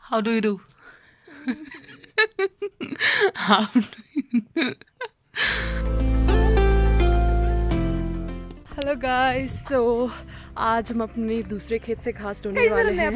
How do you do? How do you do? Hello guys, so आज हम अपने दूसरे खेत से घास ढूंढने वाले हैं।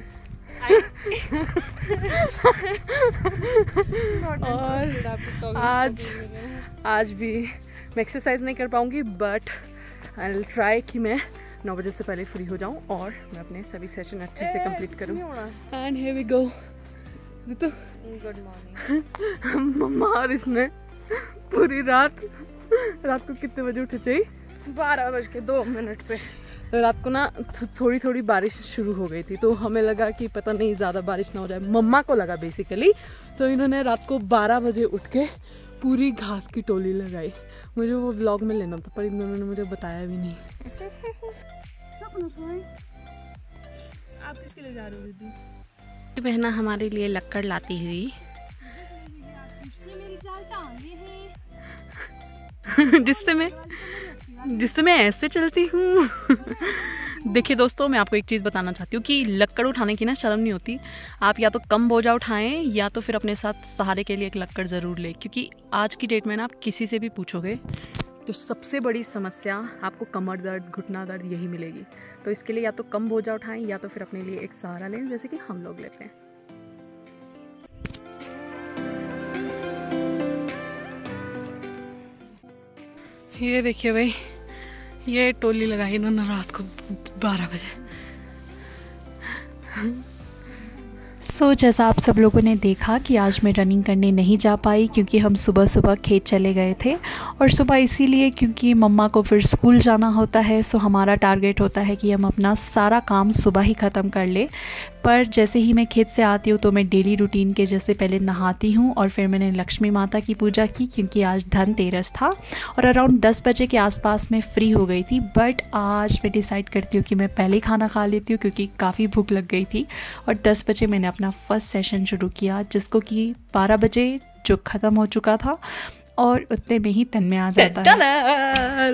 और आज भी मैं एक्सरसाइज नहीं कर पाऊंगी, बट आई विल ट्राई कि मैं 9 बजे से पहले फ्री हो जाऊं और मैं अपने सभी सेशन अच्छे से कंप्लीट करूं। And here we go. Ritu, good morning. मम्मा और इसने पूरी रात को कितने बजे उठे थे? 12:02 पे। रात को ना थोड़ी थोड़ी बारिश शुरू हो गई थी, तो हमें लगा कि पता नहीं ज़्यादा बारिश ना हो जाए। मम्मा को लगा बेसिकली, तो इन्होंने रात को 12 बजे उठ के पूरी घास की टोली लगाई। मुझे वो व्लॉग में लेना था, पर इन दोनों ने मुझे बताया भी नहीं। आप किसके लिए जा रहे हो दीदी? बहना हमारे लिए लक्कड़ लाती हुई। ये मेरी चालता जिससे मैं ऐसे चलती हूँ। देखिए दोस्तों, मैं आपको एक चीज़ बताना चाहती हूँ कि लक्कड़ उठाने की ना शर्म नहीं होती। आप या तो कम बोझा उठाएं या तो फिर अपने साथ सहारे के लिए एक लक्कड़ ज़रूर लें, क्योंकि आज की डेट में ना आप किसी से भी पूछोगे तो सबसे बड़ी समस्या आपको कमर दर्द, घुटना दर्द यही मिलेगी। तो इसके लिए या तो कम बोझा उठाएं या तो फिर अपने लिए एक सहारा लें, जैसे कि हम लोग लेते हैं। ये देखिए भाई, ये टोली लगाई इन्होंने रात को 12 बजे। जैसा आप सब लोगों ने देखा कि आज मैं रनिंग करने नहीं जा पाई, क्योंकि हम सुबह सुबह खेत चले गए थे। और सुबह इसीलिए क्योंकि मम्मा को फिर स्कूल जाना होता है, सो हमारा टारगेट होता है कि हम अपना सारा काम सुबह ही ख़त्म कर ले। पर जैसे ही मैं खेत से आती हूँ तो मैं डेली रूटीन के जैसे पहले नहाती हूँ और फिर मैंने लक्ष्मी माता की पूजा की, क्योंकि आज धनतेरस था। और अराउंड 10 बजे के आसपास मैं फ्री हो गई थी। बट आज मैं डिसाइड करती हूँ कि मैं पहले खाना खा लेती हूँ, क्योंकि काफ़ी भूख लग गई थी। और 10 बजे मैंने अपना फर्स्ट सेशन शुरू किया, जिसको कि 12 बजे जो ख़त्म हो चुका था, और उतने में ही तन में आ जाता है।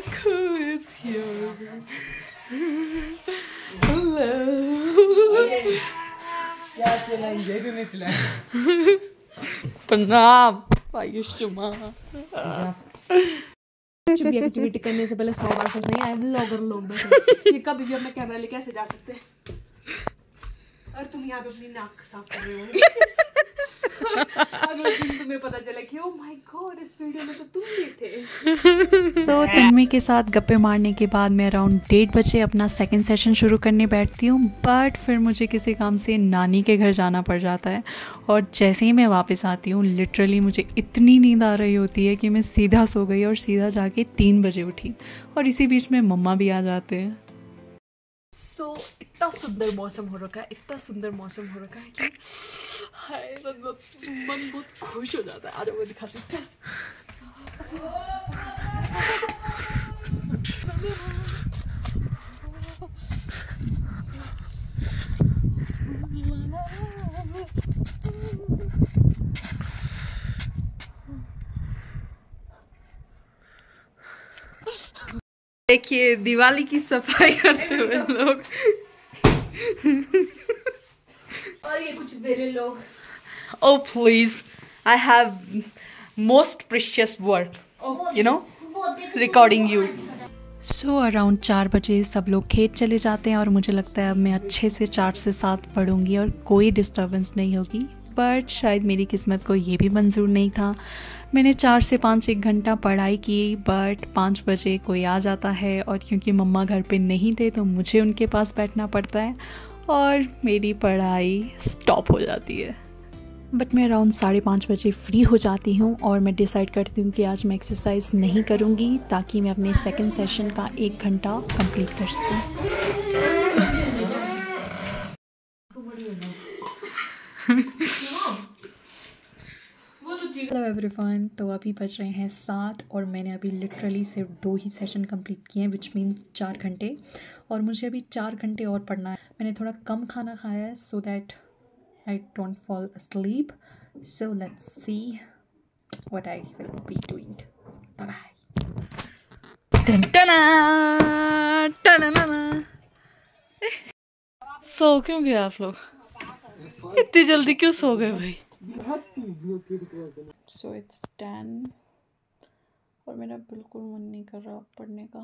प्रणाम आयुष्मा। एक्टिविटी करने से पहले 100 बार सोचना है व्लॉगर लोग ये कभी भी अपना कैमरा लेके ऐसे जा सकते हैं। और तुम यहाँ पे अपनी नाक साफ कर रहे हो। अगले दिन तुम्हें पता चला कि ओह माय गॉड, इस वीडियो में तो तुम भी थे। तो तन्वी के साथ गप्पे मारने के बाद मैं अराउंड 1:30 बजे अपना सेकंड सेशन शुरू करने बैठती हूँ। बट फिर मुझे किसी काम से नानी के घर जाना पड़ जाता है, और जैसे ही मैं वापस आती हूँ लिटरली मुझे इतनी नींद आ रही होती है कि मैं सीधा सो गई और सीधा जाके 3 बजे उठी। और इसी बीच में मम्मा भी आ जाते हैं। इतना सुंदर मौसम हो रखा है, इतना सुंदर मौसम हो रखा है कि हाय, मन बहुत खुश हो जाता है। आज वो दिखाती हूँ। देखिए दिवाली की सफाई करते हुए लोग। और ये कुछ बेले लोग। Oh please, I have most precious work, you know, recording you. Around 4 बजे सब लोग खेत चले जाते हैं, और मुझे लगता है अब मैं अच्छे से 4 से 7 पढ़ूंगी और कोई डिस्टर्बेंस नहीं होगी। बट शायद मेरी किस्मत को ये भी मंजूर नहीं था। मैंने 4 से 5 1 घंटा पढ़ाई की, बट 5 बजे कोई आ जाता है, और क्योंकि मम्मा घर पे नहीं थे तो मुझे उनके पास बैठना पड़ता है और मेरी पढ़ाई स्टॉप हो जाती है। बट मैं अराउंड 5:30 बजे फ्री हो जाती हूँ, और मैं डिसाइड करती हूँ कि आज मैं एक्सरसाइज नहीं करूँगी, ताकि मैं अपने सेकंड सेशन का 1 घंटा कंप्लीट कर सकूँ। हेलो एवरीवन, तो अभी बज रहे हैं 7 और मैंने अभी लिटरली सिर्फ 2 ही सेशन कंप्लीट किए हैं, विच मीन्स 4 घंटे। और मुझे अभी 4 घंटे और पढ़ना है। मैंने थोड़ा कम खाना खाया है so that I don't fall asleep. So let's see what I will be doing. Bye bye. Dun, dun, dun, dun, dun, dun. So क्यों गए आप लोग? इतनी जल्दी क्यों सो गए भाई? सो इट्स 10 और मेरा बिल्कुल मन नहीं कर रहा पढ़ने का,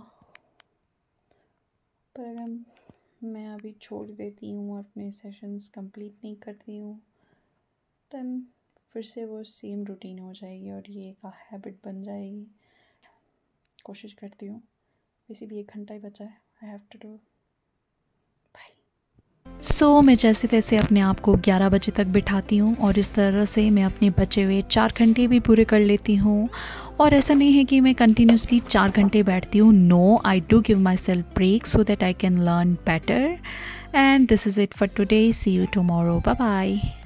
पर अगर मैं अभी छोड़ देती हूँ, अपने सेशंस कंप्लीट नहीं करती हूँ, तब फिर से वो सेम रूटीन हो जाएगी और ये एक हैबिट बन जाएगी। कोशिश करती हूँ, वैसे भी 1 घंटा ही बचा है, I have to do. So मैं जैसे तैसे अपने आप को 11 बजे तक बिठाती हूँ और इस तरह से मैं अपने बचे हुए 4 घंटे भी पूरे कर लेती हूँ। और ऐसा नहीं है कि मैं कंटिन्यूसली 4 घंटे बैठती हूँ, no, I do give myself break so that I can learn better. And this is it for today, see you tomorrow, bye bye.